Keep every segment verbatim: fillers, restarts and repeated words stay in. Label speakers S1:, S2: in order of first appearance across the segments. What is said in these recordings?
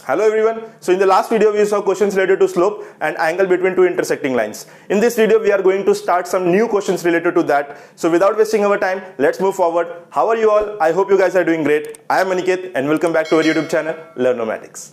S1: Hello everyone. So in the last video we saw questions related to slope and angle between two intersecting lines. In this video we are going to start some new questions related to that. So without wasting our time, let's move forward. How are you all? I hope you guys are doing great. I am Aniket and welcome back to our YouTube channel Learnomatics.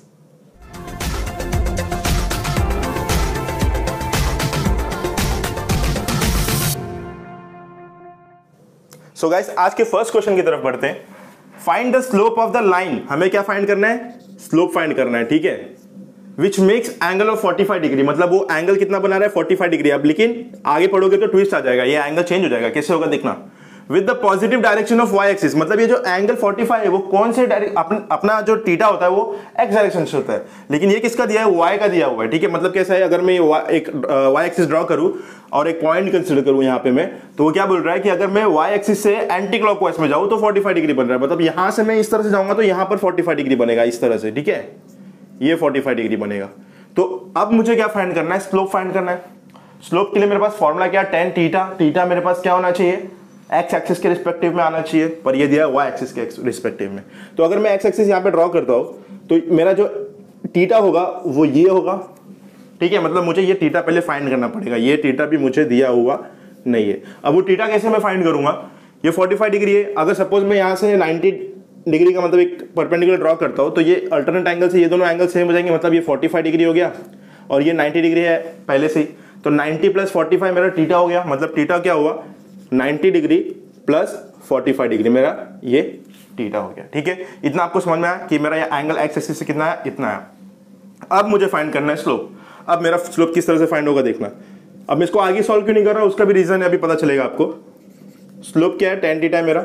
S1: So guys, आज के first question की तरफ बढ़ते हैं. Find the slope of the line. हमें क्या find करना है? स्लोप फाइंड करना है, ठीक है. विच मेक्स एंगल ऑफ पैंतालीस डिग्री, मतलब वो एंगल कितना बना रहा है? पैंतालीस डिग्री. अब लेकिन आगे पढ़ोगे तो ट्विस्ट आ जाएगा, ये एंगल चेंज हो जाएगा. कैसे होगा देखना. With the positive direction of Y axis, मतलब ये जो एंगल पैंतालीस है वो कौन से डायरेक्ट अपन, अपना जो थीटा होता है वो एक्स डायरेक्शन से होता है, लेकिन ये किसका दिया है? वाई का दिया हुआ है, ठीक है. मतलब कैसा है, अगर मैं एक वाई एक्सिस ड्रॉ करूं और एक पॉइंट कंसीडर करूं यहाँ पे मैं, तो वो क्या बोल रहा है कि अगर मैं वाई एक्सिस से एंटी क्लॉकवाइज में जाऊं तो पैंतालीस डिग्री बन रहा है. मतलब यहां से मैं इस तरह से जाऊंगा तो यहां पर पैंतालीस डिग्री बनेगा इस तरह से, ठीक है. ये पैंतालीस डिग्री बनेगा. तो अब मुझे क्या फाइंड करना है? स्लोप फाइंड करना है. स्लोप के लिए मेरे पास फॉर्मूला क्या? Tan theta. थीटा मेरे पास क्या होना चाहिए? एक्स एक्सिस के रिस्पेक्टिव में आना चाहिए, पर ये दिया है वाई एक्सिस के रिस्पेक्टिव में. तो अगर मैं एक्स एक्सिस यहाँ पे ड्रॉ करता हूँ तो मेरा जो थीटा होगा वो ये होगा, ठीक है. मतलब मुझे ये थीटा पहले फाइंड करना पड़ेगा. ये थीटा भी मुझे दिया हुआ नहीं है. अब वो थीटा कैसे मैं फाइंड करूंगा? ये पैंतालीस डिग्री है. अगर सपोज मैं यहाँ से नब्बे डिग्री का मतलब एक परपेंडिकुलर ड्रॉ करता हूँ तो ये अल्टरनेट एंगल से ये दोनों एंगल सेम हो जाएंगे. मतलब ये पैंतालीस डिग्री हो गया और ये नब्बे डिग्री है पहले से ही. तो नब्बे प्लस पैंतालीस मेरा थीटा हो गया. मतलब थीटा क्या हुआ? नब्बे डिग्री प्लस पैंतालीस डिग्री, मेरा ये थीटा हो गया, ठीक है. इतना आपको समझ में आया कि मेरा ये एंगल एक्स एक्सिस से कितना है? इतना है. अब मुझे फाइंड करना है स्लोप. अब मेरा स्लोप किस तरह से फाइंड होगा देखना. अब मैं इसको आगे सॉल्व क्यों नहीं कर रहा, उसका भी रीजन है, अभी पता चलेगा आपको. स्लोप क्या है? टेन थीटा है मेरा.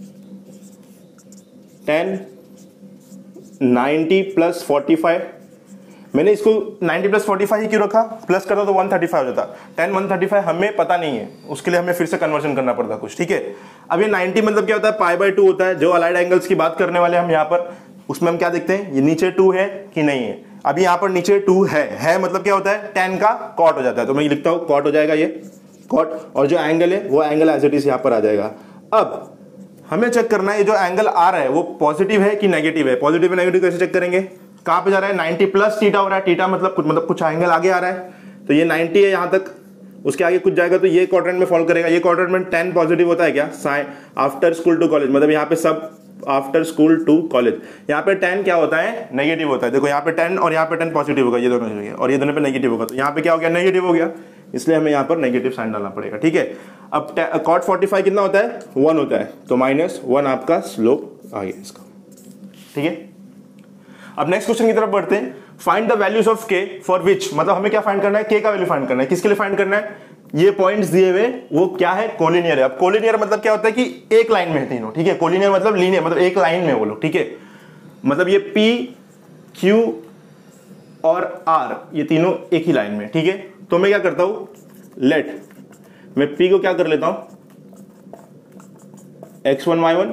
S1: Tan ninety plus forty five. मैंने इसको नब्बे प्लस पैंतालीस ही क्यों रखा? प्लस करता तो एक सौ पैंतीस हो जाता. टेन एक सौ पैंतीस हमें पता नहीं है, उसके लिए हमें फिर से कन्वर्जन करना पड़ता कुछ, ठीक है. अब ये नब्बे मतलब क्या होता है? पाई बाय टू होता है. जो अलाइड एंगल्स की बात करने वाले हम यहाँ पर, उसमें हम क्या देखते हैं? ये नीचे टू है कि नहीं है. अभी यहाँ पर नीचे टू है है मतलब क्या होता है? टेन का कॉट हो जाता है. तो मैं लिखता हूँ कॉट हो जाएगा ये कॉट, और जो एंगल है वो एंगल एज इट इज यहाँ पर आ जाएगा. अब हमें चेक करना है ये जो एंगल आ रहा है वो पॉजिटिव है कि नेगेटिव है. पॉजिटिव है नेगेटिव कैसे चेक करेंगे? कहां पे जा रहा है? नब्बे प्लस थीटा हो रहा है. थीटा मतलब कुछ मतलब कुछ एंगल आगे आ रहा है, तो ये नब्बे है यहां तक. उसके आगे कुछ जाएगा तो ये क्वाड्रेंट में फॉलो करेगा. ये क्वाड्रेंट में टेन पॉजिटिव होता है क्या? Sine after school to college, मतलब यहाँ पे सब आफ्टर स्कूल टू कॉलेज. यहाँ पे टेन क्या होता है? नेगेटिव होता है. देखो यहाँ पे टेन और यहाँ पे टेन पॉजिटिव होगा, ये दोनों जगह, और ये दोनों पे नेगेटिव होगा. तो यहाँ पे क्या हो गया? नेगेटिव हो गया, इसलिए हमें यहाँ पर नेगेटिव साइन डालना पड़ेगा, ठीक है. अब कॉट पैंतालीस कितना होता है? वन होता है. तो माइनस वन आपका स्लोप आ गया इसका, ठीक है. अब नेक्स्ट क्वेश्चन की तरफ बढ़ते हैं. Find the values of K for which, मतलब हमें क्या फाइंड करना है? के का वैल्यू फाइंड करना है. किसके लिए फाइंड करना है? ये पॉइंट्स दिए हुए वो क्या है? कोलिनियर है. अब कोलिनियर मतलब क्या होता है कि एक लाइन में है तीनों, ठीक है. कोलिनियर मतलब लीनियर, मतलब एक लाइन में वो लोग, ठीक है. मतलब ये पी क्यू और आर ये तीनों एक ही लाइन में, ठीक है. तो मैं क्या करता हूं, लेट मैं पी को क्या कर लेता हूं? X one Y one,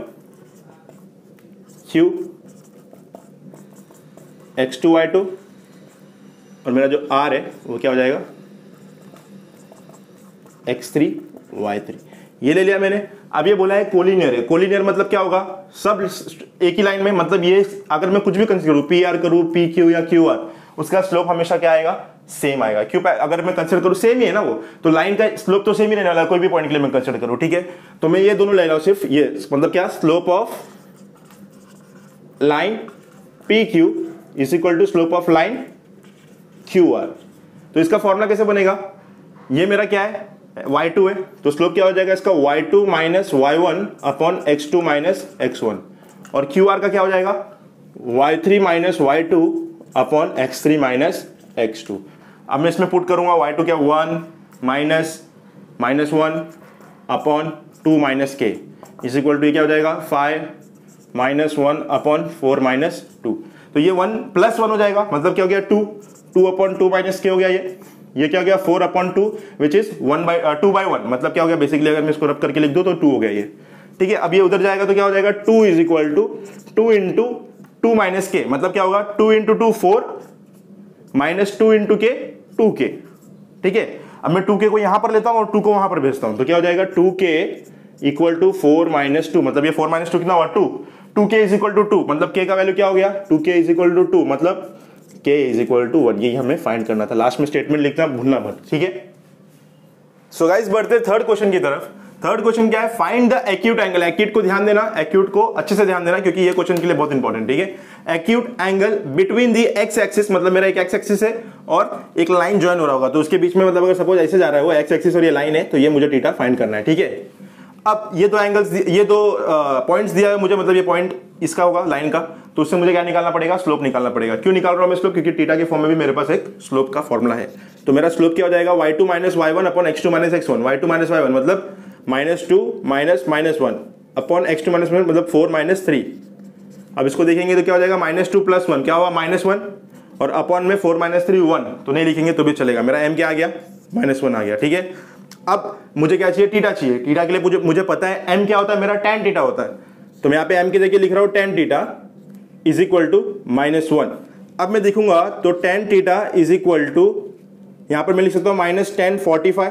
S1: Q X two Y two, और मेरा जो आर है वो क्या हो जाएगा? X three Y three. ये ले लिया मैंने. अब ये बोला है कोलिनियर है. कोलिनियर मतलब क्या होगा? सब एक ही लाइन में. मतलब ये अगर मैं कुछ भी कंसीडर करूं, पी आर करूं, पी क्यू या क्यू आर, उसका स्लोप हमेशा क्या आएगा? सेम आएगा. क्यों? अगर मैं कंसीडर करूं सेम ही है ना वो, तो लाइन का स्लोप तो सेम ही रहने वाला है, कोई भी पॉइंट के लिए मैं कंसीडर करूं, ठीक है. तो मैं ये दोनों ले रहा हूं सिर्फ ये, मतलब क्या? Slope of line P Q is equal to slope of line Q R. तो इसका फॉर्मूला कैसे बनेगा? ये मेरा क्या है? वाई टू है. तो स्लोप क्या हो जाएगा इसका? Y two minus Y one upon X two minus X one. और क्यू आर का क्या हो जाएगा? Y three minus Y two upon X three minus X two. अब मैं इसमें पुट करूंगा वाई टू क्या? One minus minus one upon two minus K is equal to क्या हो जाएगा? Five minus one upon four minus two. तो ये वन प्लस वन हो जाएगा. मतलब क्या हो गया? Two. Two upon two minus K हो गया. ये ये क्या हो गया? Four upon two which is one by two by one. मतलब क्या हो गया? बेसिकली अगर मैं इसको रब करके लिख दूं तो टू हो गया ये, ठीक है. अब ये उधर जाएगा तो क्या हो जाएगा? Two is equal to two into two minus K. मतलब क्या होगा? Two into two four minus two into K two K, ठीक है. अब मैं टू के को यहां पर लेता हूं और टू को वहां पर भेजता हूं, तो क्या हो जाएगा? Two K equal to four minus two. मतलब ये फोर माइनस टू कितना हुआ? Two. Two K is equal to two. मतलब के का वैल्यू क्या हो गया? To K is equal to two. मतलब के इज इक्वल टू वन, यही हमें फाइंड करना था। लास्ट में स्टेटमेंट लिखना भूलना मत, ठीक है। सो गाइस बढ़ते थर्ड क्वेश्चन की तरफ। थर्ड क्वेश्चन क्या है, find the acute angle. Acute को ध्यान देना, एक्यूट को अच्छे से ध्यान देना क्योंकि ये क्वेश्चन के लिए बहुत इंपॉर्टेंट, ठीक है। Acute angle between the X axis, मतलब मेरा एक एक्स एक्सिस है और एक लाइन ज्वाइन हो रहा होगा, तो उसके बीच में मतलब अगर सपोज ऐसे जा रहा है वो एक्स एक्सिस और ये लाइन है, तो ये मुझे थीटा फाइंड करना है, ठीक है। अब ये दो एंगल्स, ये दो पॉइंट्स दिया है मुझे, मतलब ये पॉइंट इसका होगा लाइन का, तो उससे मुझे क्या निकालना पड़ेगा, स्लोप निकालना पड़ेगा। क्यों निकाल रहा हूं मैं स्लोप, क्योंकि थीटा के फॉर्म में भी मेरे पास एक स्लोप का फॉर्मूला है। तो मेरा स्लोप क्या हो जाएगा, Y two minus Y one upon X two minus X one. Y two minus Y one मतलब minus two minus minus one upon X two minus one मतलब फोर माइनस थ्री। अब इसको देखेंगे तो क्या हो जाएगा, माइनस टू प्लस वन क्या हुआ, माइनस वन, और अपॉन में फोर माइनस थ्री वन, तो नहीं लिखेंगे तो भी चलेगा। मेरा एम क्या आ गया, माइनस वन आ गया, ठीक है। अब मुझे क्या चाहिए, थीटा चाहिए। थीटा के लिए मुझे मुझे पता है एम क्या होता है, मेरा टेन थीटा होता है। तो मैं यहाँ पे एम की जगह लिख रहा हूँ tan theta is equal to minus one. अब मैं देखूंगा तो tan theta is equal to, यहां पर मैं लिख सकता हूं माइनस टेन फोर्टी फाइव,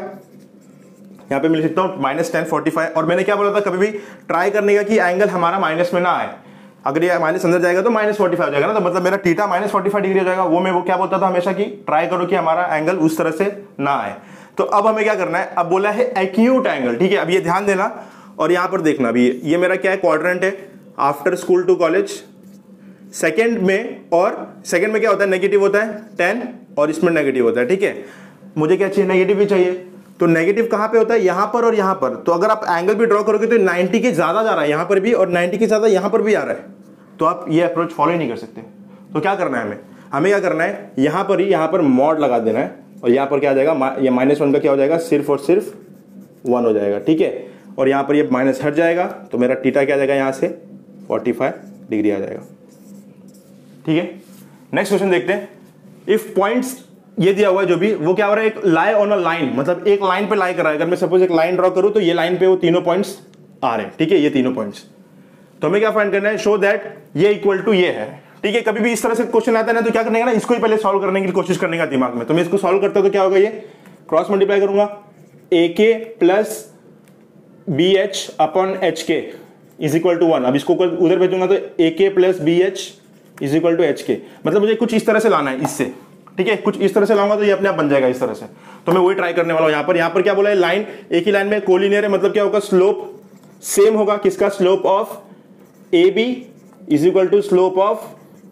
S1: यहां पर मैं लिख सकता हूं माइनस टेन फोर्टी फाइव। और मैंने क्या बोला था, कभी भी ट्राई करने का कि एंगल हमारा माइनस में ना आए। अगर ये माइनस अंदर जाएगा तो माइनस फोर्टी फाइव हो जाएगा ना, तो मतलब मेरा theta minus forty five degree हो जाएगा। वो मैं वो क्या बोलता था हमेशा कि ट्राई करो कि हमारा एंगल उस तरह से ना आए। तो अब हमें क्या करना है, अब बोला है एक्यूट एंगल, ठीक है। अब ये ध्यान देना और यहां पर देखना भी, ये मेरा क्या है, क्वाड्रेंट है, after school to college. Second में, और सेकंड में क्या होता है, नेगेटिव होता है टेन, और इसमें नेगेटिव होता है, ठीक है। मुझे क्या चाहिए, नेगेटिव भी चाहिए। तो नेगेटिव कहां पे होता है, यहां पर और यहां पर। तो अगर आप एंगल भी ड्रॉ करोगे तो नाइंटी के ज्यादा जा रहा है यहां पर भी, और नाइंटी के ज्यादा यहां पर भी आ रहा है, तो आप ये अप्रोच फॉलो ही नहीं कर सकते। तो क्या करना है हमें, हमें क्या करना है, यहां पर ही यहां पर मॉड लगा देना है, और यहां पर क्या आ जाएगा, ये माइनस वन का क्या हो जाएगा, सिर्फ और सिर्फ वन हो जाएगा, ठीक है। और यहां पर ये माइनस हट जाएगा, तो मेरा थीटा क्या आ जाएगा, यहां से फोर्टी फाइव डिग्री आ जाएगा, ठीक है। नेक्स्ट क्वेश्चन देखते हैं। इफ पॉइंट्स ये दिया हुआ है जो भी, वो क्या हो रहा है, एक लाई ऑन अ लाइन, मतलब एक लाइन पे लाई कर रहा है। अगर मैं सपोज एक लाइन ड्रॉ करूं तो ये लाइन पे वो तीनों पॉइंट्स आ रहे हैं, ठीक है, ये तीनों पॉइंट्स। तो हमें क्या फाइंड करना है, शो दैट ये इक्वल टू ये है, ठीक है। कभी भी इस तरह से क्वेश्चन आता है ना, तो क्या करने का ना, इसको ही पहले सॉल्व करने की कोशिश करने का दिमाग में। तो मैं इसको सॉल्व करता हूं तो क्या होगा, ये क्रॉस मल्टीप्लाई करूंगा, A K plus B H upon H K is equal to one. अब इसको उधर भेजूंगा तो A K plus B H is equal to H K, मतलब मुझे कुछ इस तरह से लाना है इससे, ठीक है। कुछ इस तरह से लाऊंगा तो ये अपने आप बन जाएगा इस तरह से। तो मैं वही ट्राई करने वाला हूं। यहां पर यहां पर क्या बोला है, लाइन एक ही लाइन में कोलिनियर है, मतलब क्या होगा, स्लोप सेम होगा। किसका, slope of A B is equal to slope of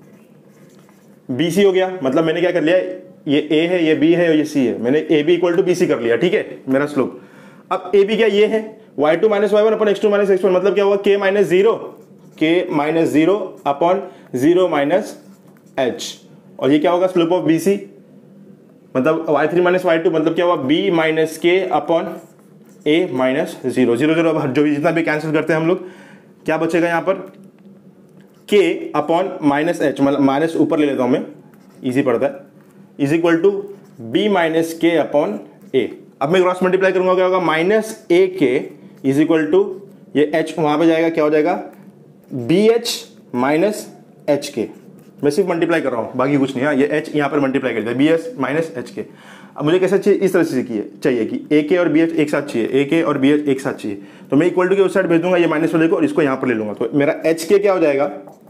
S1: B C हो गया। मतलब मैंने क्या कर लिया, ये ए है, ये बी है और ये सी है, मैंने A B equal to B C कर लिया, ठीक है, मेरा स्लोप। अब ए बी क्या, ये है Y two minus Y one upon X two minus X one, मतलब क्या होगा, K minus zero, K minus zero upon zero minus H. और ये क्या होगा, स्लोप ऑफ बी सी, मतलब Y three minus Y two, मतलब क्या हुआ, B minus K upon A minus zero. Zero zero अब जो भी जितना भी कैंसिल करते हैं हम लोग, क्या बचेगा यहाँ पर, के अपॉन माइनस एच, मतलब माइनस ऊपर ले लेता हूं मैं, इजी पड़ता है, is equal to B minus K upon A. अब मैं क्रॉस मल्टीप्लाई करूंगा, क्या होगा, minus A K is equal to, ये एच वहां पे जाएगा, क्या हो जाएगा, बी एच माइनस एच के। मैं सिर्फ मल्टीप्लाई कर रहा हूं, बाकी कुछ नहीं है। ये एच यहां पर मल्टीप्लाई कर दिया, बी एच माइनस एच के। अब मुझे कैसे चाहिए, इस तरह से चाहिए कि ए के और बी एच एक साथ चाहिए, ए के और बी एच एक साथ चाहिए। तो मैं इक्वल टू के उस साइड भेज दूंगा ये माइनस वाले को, और इसको यहां पर ले लूंगा। तो मेरा एच के क्या हो जाएगा,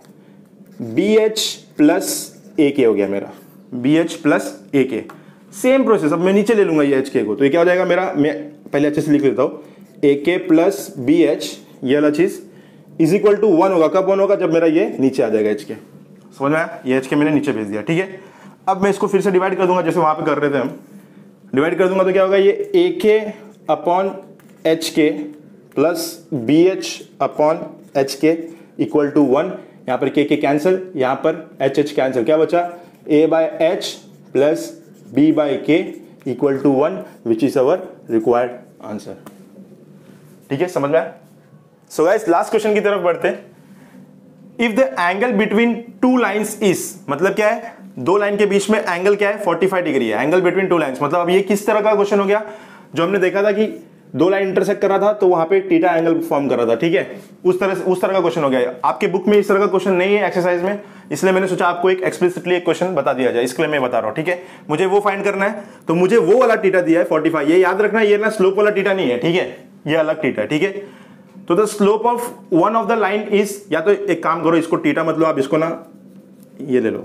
S1: बी एच प्लस ए के हो गया मेरा, बी एच प्लस ए के। सेम प्रोसेस, अब मैं नीचे ले लूंगा ये एच के को, तो ये क्या हो जाएगा मेरा, मैं पहले अच्छे से लिख लेता हूँ, ए के प्लस बी एच, ये वाला चीज इज इक्वल टू वन होगा। कब वन होगा, जब मेरा ये नीचे आ जाएगा एच के। समझ में आया, ये एच के मैंने नीचे भेज दिया, ठीक है। अब मैं इसको फिर से डिवाइड कर दूंगा, जैसे वहां पे कर रहे थे हम, डिवाइड कर दूंगा तो क्या होगा, ये A K upon H K plus B H upon H K equal to one. यहाँ पर के के कैंसिल, यहाँ पर एच एच कैंसिल, क्या बचा, A by H plus B by K equal to one, which is our required answer, ठीक है, समझ में आया। सो गाइस लास्ट क्वेश्चन की तरफ बढ़ते हैं। If the angle between two lines is, मतलब क्या है, दो लाइन के बीच में एंगल क्या है, फोर्टी फाइव डिग्री है। एंगल बिटवीन टू लाइंस, मतलब अब ये किस तरह का क्वेश्चन हो गया, जो हमने देखा था कि दो लाइन इंटरसेक्ट कर रहा था तो वहां पे थीटा एंगल फॉर्म कर रहा था, ठीक है, उस तरह से उस तरह का क्वेश्चन हो गया। आपके बुक में इस तरह का क्वेश्चन नहीं है एक्सरसाइज में, इसलिए मैंने सोचा आपको एक एक्सप्लिसिटली एक क्वेश्चन बता दिया जाए, इसके लिए मैं बता रहा हूं, ठीक है। मुझे वो फाइंड करना है, तो मुझे वो वाला थीटा दिया है फोर्टी फाइव, ये याद रखना, ये ना स्लोप वाला थीटा नहीं है, ठीक है, ये अलग थीटा है, ठीक है। तो the slope of one of the line is, या तो एक काम करो, इसको थीटा मतलब आप इसको ना ये ले लो,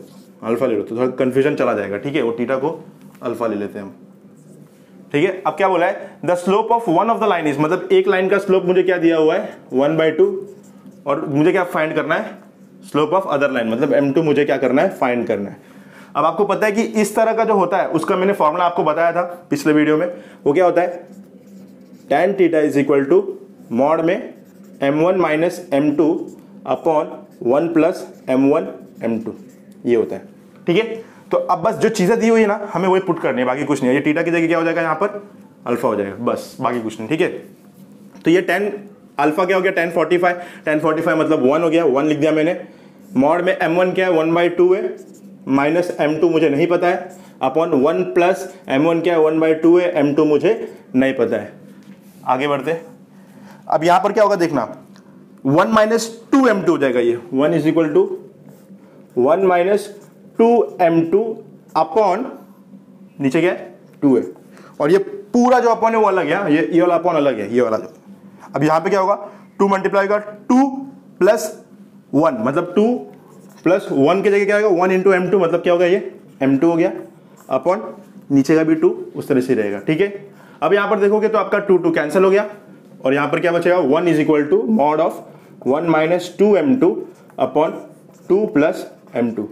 S1: अल्फा ले लो तो थोड़ा कंफ्यूजन चला जाएगा, ठीक है। वो थीटा को अल्फा ले लेते हैं हम, ठीक है। अब क्या बोला है, the slope of one of the line is, मतलब एक लाइन का स्लोप मुझे क्या दिया हुआ है वन बाई टू, और मुझे क्या फाइंड करना है स्लोप ऑफ अदर लाइन, मतलब एम टू मुझे क्या करना है फाइंड करना है। अब आपको पता है कि इस तरह का जो होता है उसका मैंने फॉर्मूला आपको बताया था पिछले वीडियो में, वो क्या होता है tan theta is equal to mod में M one minus M two upon one plus M one M two, ये होता है, ठीक है। तो अब बस जो चीजें दी हुई है ना हमें वही पुट करनी है, बाकी कुछ नहीं है। ये थीटा की जगह क्या हो जाएगा यहाँ पर अल्फा हो जाएगा, बस बाकी कुछ नहीं, ठीक है। तो ये टेन अल्फा क्या हो गया tan forty five, tan forty five मतलब वन हो गया, वन लिख दिया मैंने। मॉड में एम वन क्या है वन बाई टू है, माइनस एम टू मुझे नहीं पता है, upon one plus M one क्या है वन बाई टू है, एम टू मुझे नहीं पता है। आगे बढ़ते, अब यहां पर क्या होगा देखना, one minus two M two हो जाएगा, ये one is equal to one minus two M two upon नीचे क्या है टू है, और ये पूरा जो अपॉन है वो अलग है, ये ये वाला अपॉन अलग है, ये वाला जो। अब यहां पे क्या होगा टू मल्टीप्लाई होगा टू प्लस वन, मतलब टू प्लस वन की जगह क्या होगा वन इंटू एम टू, मतलब क्या होगा ये एम टू हो गया, अपॉन नीचे का भी टू उस तरह से रहेगा, ठीक है। अब यहां पर देखोगे तो आपका टू टू कैंसिल हो गया, और यहां पर क्या बचेगा one is equal to mod of one minus two M two upon two plus M two.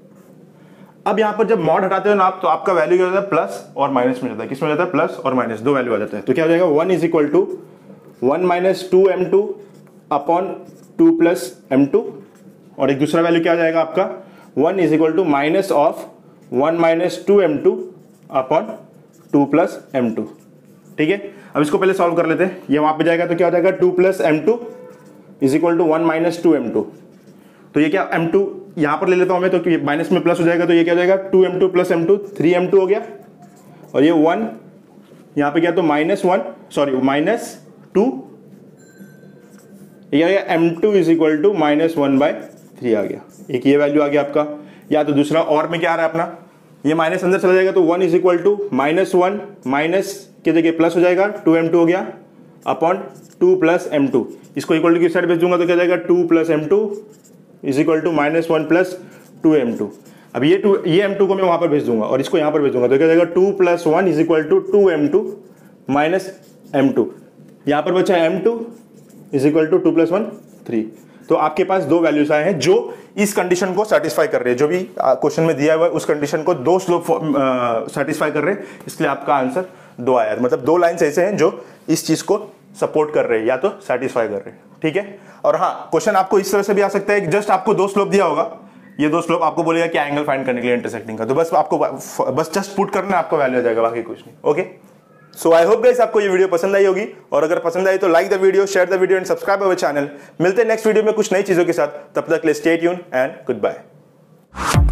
S1: अब यहां पर जब मॉड हटाते हो ना आप, तो आपका वैल्यू क्या होता है प्लस और माइनस में जाता है, किस में जाता है प्लस और माइनस, दो वैल्यू आ जाता है। तो क्या हो जाएगा one is equal to one minus two M two upon two plus M two, और एक दूसरा वैल्यू क्या आ जाएगा आपका one is equal to minus of one minus two M two upon two plus M two, ठीक है। अब इसको पहले सॉल्व कर लेते हैं, ये वहां पे जाएगा तो क्या हो जाएगा two plus M two is equal to one minus two M two, तो ये क्या एम टू यहां पर ले लेता हूं मैं, तो माइनस में प्लस हो जाएगा, तो ये क्या हो जाएगा two M two plus M two, three M two हो गया, और ये वन यहां पे क्या तो minus one sorry minus two, ये आ गया M two is equal to minus one by three आ गया, एक ये वैल्यू आ गया आपका। या तो दूसरा और में क्या आ रहा है अपना, ये माइनस अंदर चला जाएगा तो one is equal to minus one minus के जगह प्लस हो जाएगा, टू एम टू हो गया upon two plus M two, इसको इक्वल टू की साइड भेज दूंगा तो क्या जाएगा two plus M two is equal to minus one plus two M two. अब ये टू ये एम टू को मैं वहां पर भेज दूंगा और इसको यहां पर भेज दूंगा तो क्या जाएगा two plus one is equal to two M two minus M two, यहां पर बचा M two is equal to two plus one three. तो आपके पास दो वैल्यूज आए हैं जो इस कंडीशन को सेटिस्फाई कर रहे हैं, जो भी क्वेश्चन में दिया हुआ है उस कंडीशन को दो स्लोप सेटिस्फाई कर रहे हैं, इसलिए आपका आंसर दो आया। मतलब दो लाइंस ऐसे हैं जो इस चीज को सपोर्ट कर रहे हैं या तो सेटिस्फाई कर रहे हैं, ठीक है। और हाँ, क्वेश्चन आपको इस तरह से भी आ सकता है, जस्ट आपको दो स्लोप दिया होगा, ये दो स्लोप आपको बोलेगा क्या एंगल फाइंड करने के लिए इंटरसेक्टिंग का, तो बस आपको बस जस्ट पुट करना है, आपका वैल्यू आ जाएगा, बाकी कुछ नहीं। Okay, so I hope guys आपको ये वीडियो पसंद आई होगी, और अगर पसंद आई तो like the video, share the video and subscribe our channel. मिलते हैं नेक्स्ट वीडियो में कुछ नई चीजों के साथ, तब तक के लिए stay tuned and good bye.